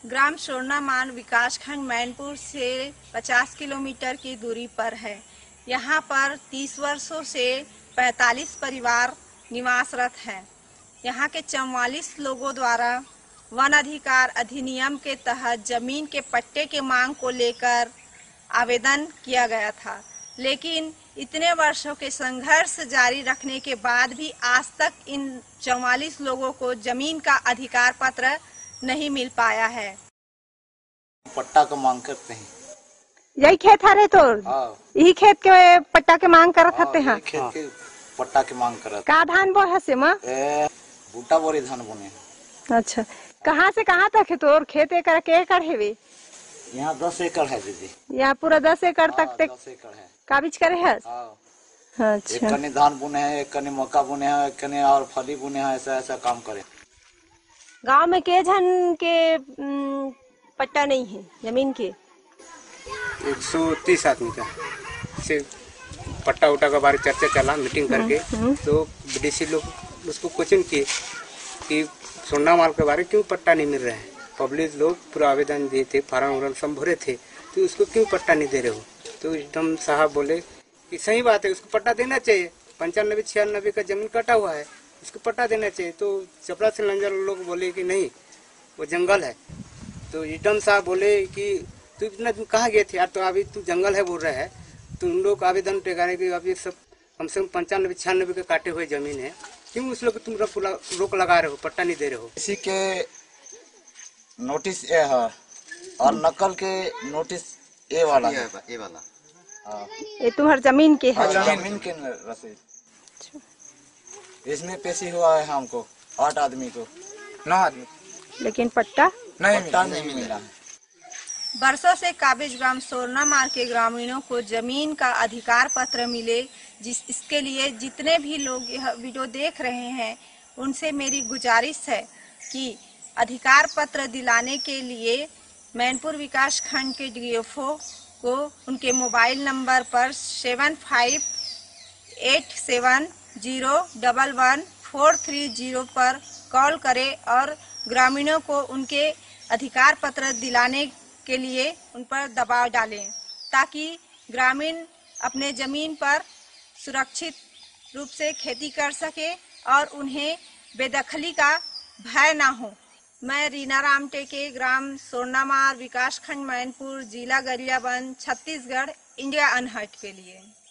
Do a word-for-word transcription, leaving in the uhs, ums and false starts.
ग्राम सोरनामार विकासखंड मैनपुर से पचास किलोमीटर की दूरी पर है। यहाँ पर तीस वर्षों से पैंतालीस परिवार निवासरत हैं। यहाँ के चौवालीस लोगों द्वारा वन अधिकार अधिनियम के तहत जमीन के पट्टे के मांग को लेकर आवेदन किया गया था, लेकिन इतने वर्षों के संघर्ष जारी रखने के बाद भी आज तक इन चौवालीस लोगों को जमीन का अधिकार पत्र नहीं मिल पाया है। पट्टा का मांग करते हैं। यही खेत है तो यही खेत के पट्टा के मांग करत हते हैं। खेत के पट्टा के मांग करत। का धान बो है से मां? बूटा बोरी धान बोने। अच्छा, कहाँ से कहाँ तक है तोर खेत? एकड़ के एकड़ है वे? यहाँ दस एकड़ है दीदी। यहाँ पूरा दस एकड़ तक तक दस एकड़ है। काबिज करे है? अच्छा। एक कने धान बुने हैं, एक कने मक्का बुने हैं, एक कने और फली बुने हैं, ऐसा ऐसा काम करे। गांव में के जन के पट्टा नहीं है जमीन के? एक सौ तीस आदमी का से पट्टा उट्टा का बारे चर्चा चला मीटिंग करके, तो विदेशी लोग उसको क्वेश्चन किए कि सोरनामार के बारे क्यों पट्टा नहीं मिल रहा है। पब्लिक लोग पूरा आवेदन दिए थे, फार्म वार्म सब भरे थे, तो उसको क्यों पट्टा नहीं दे रहे हो? तो एकदम साहब बोले कि सही बात है, उसको पट्टा देना चाहिए। पंचानबे छियानबे का जमीन कटा हुआ है, उसको पट्टा देना चाहिए। तो चपड़ा से लंजर लोग बोले कि नहीं, वो जंगल है। तो एकदम साहब बोले कि तू इतना दिन कहाँ गए थे यार, तो अभी तू जंगल है बोल रहा है, तो उन लोग आवेदन टेगाने की अभी सब कम से कम पंचानबे छियानबे के काटे हुए जमीन है, क्यों उस लोग तुम रोक लगा रहे हो, पट्टा नहीं दे रहे हो? इसी के नोटिस ए है और नकल के नोटिस ए वाला है। ए वाला हाँ, ये तुम्हार जमीन के है? जमीन के रसीद इसमें पेशी हुआ है हमको, आठ आदमी को, नौ आदमी, लेकिन पट्टा नहीं पट्टा नहीं मिला है। वर्षों से काबिज ग्राम सोरनामार के ग्रामीणों को जमीन का अधिकार पत्र मिले, जिस इसके लिए जितने भी लोग यह वीडियो देख रहे हैं उनसे मेरी गुजारिश है कि अधिकार पत्र दिलाने के लिए मैनपुर विकास खंड के डीएफओ को उनके मोबाइल नंबर पर seven five eight seven zero double one four three zero पर कॉल करें और ग्रामीणों को उनके अधिकार पत्र दिलाने के लिए उन पर दबाव डालें, ताकि ग्रामीण अपने जमीन पर सुरक्षित रूप से खेती कर सके और उन्हें बेदखली का भय ना हो। मैं रीना रामटेके, ग्राम सोरनामार, विकासखंड मैनपुर, जिला गरियाबंद, छत्तीसगढ़, इंडिया अनहर्ट के लिए।